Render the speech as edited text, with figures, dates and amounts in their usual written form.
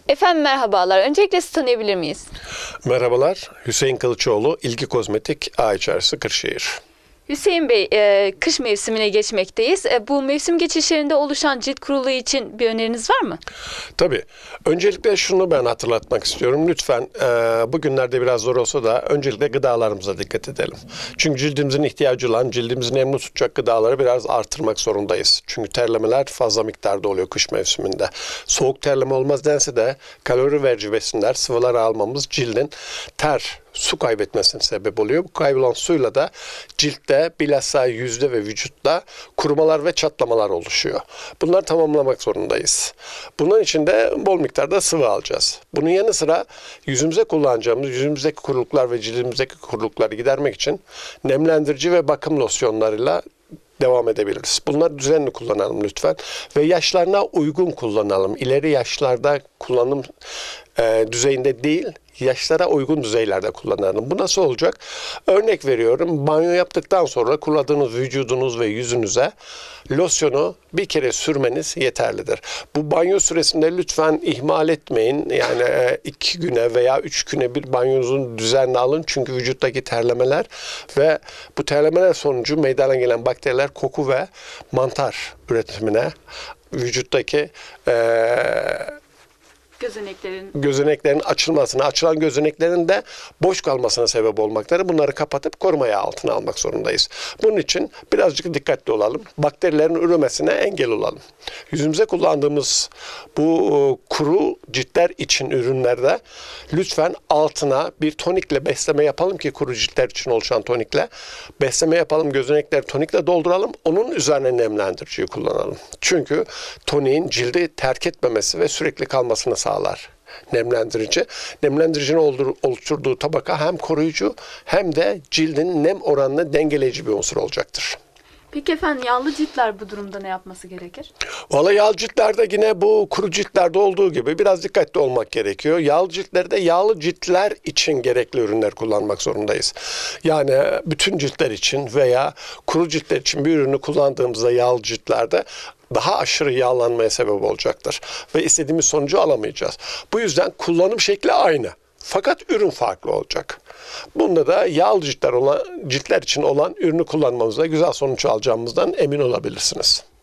Efendim merhabalar. Öncelikle sizi tanıyabilir miyiz? Merhabalar, Hüseyin Kılıçoğlu, İlgi Kozmetik, A İçerisi, Kırşehir. Hüseyin Bey, kış mevsimine geçmekteyiz. Bu mevsim geçişlerinde oluşan cilt kuruluğu için bir öneriniz var mı? Tabii, öncelikle şunu ben hatırlatmak istiyorum. Lütfen bugünlerde biraz zor olsa da öncelikle gıdalarımıza dikkat edelim. Çünkü cildimizin ihtiyacı olan, cildimizi nemli tutacak gıdaları biraz artırmak zorundayız. Çünkü terlemeler fazla miktarda oluyor kış mevsiminde. Soğuk terleme olmaz dense de kalori verici besinler, sıvıları almamız cildin su kaybetmesine sebep oluyor. Bu kaybolan suyla da ciltte bilhassa yüzde ve vücutta kurumalar ve çatlamalar oluşuyor. Bunları tamamlamak zorundayız. Bunun için de bol miktarda sıvı alacağız. Bunun yanı sıra yüzümüze kullanacağımız, yüzümüzdeki kuruluklar ve cildimizdeki kurulukları gidermek için nemlendirici ve bakım losyonlarıyla devam edebiliriz. Bunları düzenli kullanalım lütfen ve yaşlarına uygun kullanalım. İleri yaşlarda kullanım düzeyinde değil, yaşlara uygun düzeylerde kullanalım. Bu nasıl olacak? Örnek veriyorum. Banyo yaptıktan sonra kullandığınız vücudunuz ve yüzünüze losyonu bir kere sürmeniz yeterlidir. Bu banyo süresinde lütfen ihmal etmeyin. Yani 2 güne veya 3 güne bir banyonuzun düzenli alın. Çünkü vücuttaki terlemeler ve bu terlemeler sonucu meydana gelen bakteriler koku ve mantar üretimine, vücuttaki gözeneklerin açılmasına, açılan gözeneklerin de boş kalmasına sebep olmakları, bunları kapatıp korumaya altına almak zorundayız. Bunun için birazcık dikkatli olalım. Bakterilerin üremesine engel olalım. Yüzümüze kullandığımız bu kuru ciltler için ürünlerde lütfen altına bir tonikle besleme yapalım ki kuru ciltler için oluşan tonikle besleme yapalım. Gözenekleri tonikle dolduralım. Onun üzerine nemlendiriciyi kullanalım. Çünkü toniğin cildi terk etmemesi ve sürekli kalmasını sağlar. Nemlendirici. Nemlendiricinin oluşturduğu tabaka hem koruyucu hem de cildin nem oranını dengeleyici bir unsur olacaktır. Peki efendim, yağlı ciltler bu durumda ne yapması gerekir? Vallahi yağlı ciltlerde yine bu kuru ciltlerde olduğu gibi biraz dikkatli olmak gerekiyor. Yağlı ciltlerde yağlı ciltler için gerekli ürünler kullanmak zorundayız. Yani bütün ciltler için veya kuru ciltler için bir ürünü kullandığımızda yağlı ciltlerde daha aşırı yağlanmaya sebep olacaktır. Ve istediğimiz sonucu alamayacağız. Bu yüzden kullanım şekli aynı. Fakat ürün farklı olacak. Bunda da yağlı ciltler için olan ürünü kullanmamızda güzel sonuç alacağımızdan emin olabilirsiniz.